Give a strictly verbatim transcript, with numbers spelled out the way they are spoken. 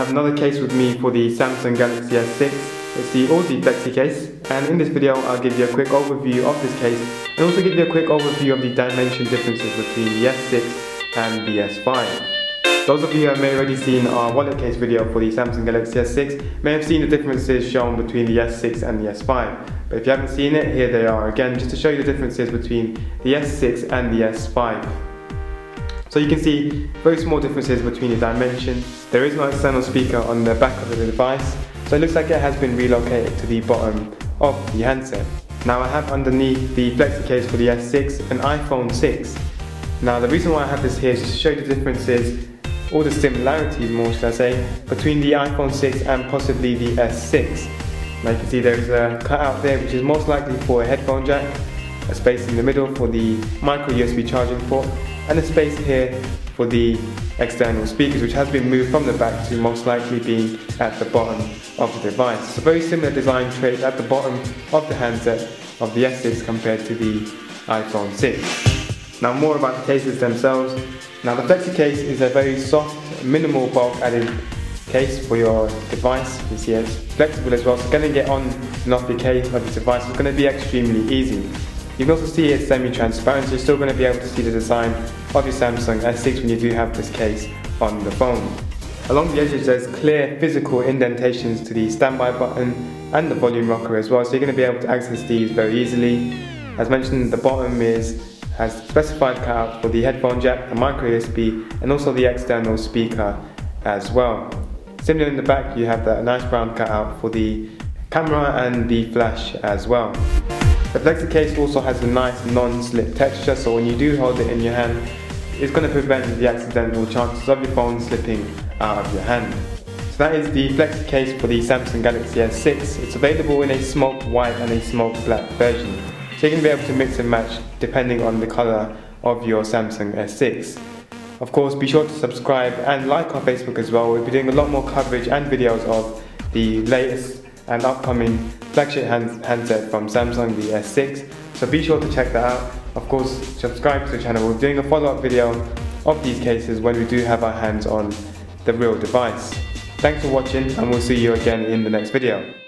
have another case with me for the Samsung Galaxy S six. It's the Aussie Flexi case, and in this video I'll give you a quick overview of this case and also give you a quick overview of the dimension differences between the S six and the S five. Those of you who may have already seen our wallet case video for the Samsung Galaxy S six may have seen the differences shown between the S six and the S five. But if you haven't seen it, here they are again, just to show you the differences between the S six and the S five. So you can see very small differences between the dimensions. There is no external speaker on the back of the device, so it looks like it has been relocated to the bottom of the handset. Now I have underneath the Flexi case for the S six an iPhone six. Now the reason why I have this here is just to show you the differences, or the similarities more should I say, between the iPhone six and possibly the S six. Now you can see there is a cutout there which is most likely for a headphone jack, a space in the middle for the micro U S B charging port, and a space here for the external speakers, which has been moved from the back to most likely being at the bottom of the device. It's a very similar design trait at the bottom of the handset of the S six compared to the iPhone six. Now more about the cases themselves. Now the Flexi case is a very soft, minimal bulk added case for your device. You see it's flexible as well, so getting it on and off the case of the device is going to be extremely easy. You can also see it's semi-transparent, so you're still going to be able to see the design of your Samsung S six when you do have this case on the phone. Along the edges there's clear physical indentations to the standby button and the volume rocker as well, so you're going to be able to access these very easily. As mentioned, the bottom is has specified cutout for the headphone jack, the micro U S B, and also the external speaker as well. Similar in the back, you have that nice brown cutout for the camera and the flash as well. The Flexi case also has a nice non-slip texture, so when you do hold it in your hand, it's going to prevent the accidental chances of your phone slipping out of your hand. So that is the Flexi case for the Samsung Galaxy S six. It's available in a smoke white and a smoke black version, so you can be able to mix and match depending on the colour of your Samsung S six. Of course, be sure to subscribe and like our Facebook as well. We'll be doing a lot more coverage and videos of the latest and upcoming flagship hand handset from Samsung, the S six. So be sure to check that out. Of course, subscribe to the channel. We're doing a follow-up video of these cases when we do have our hands on the real device. Thanks for watching, and we'll see you again in the next video.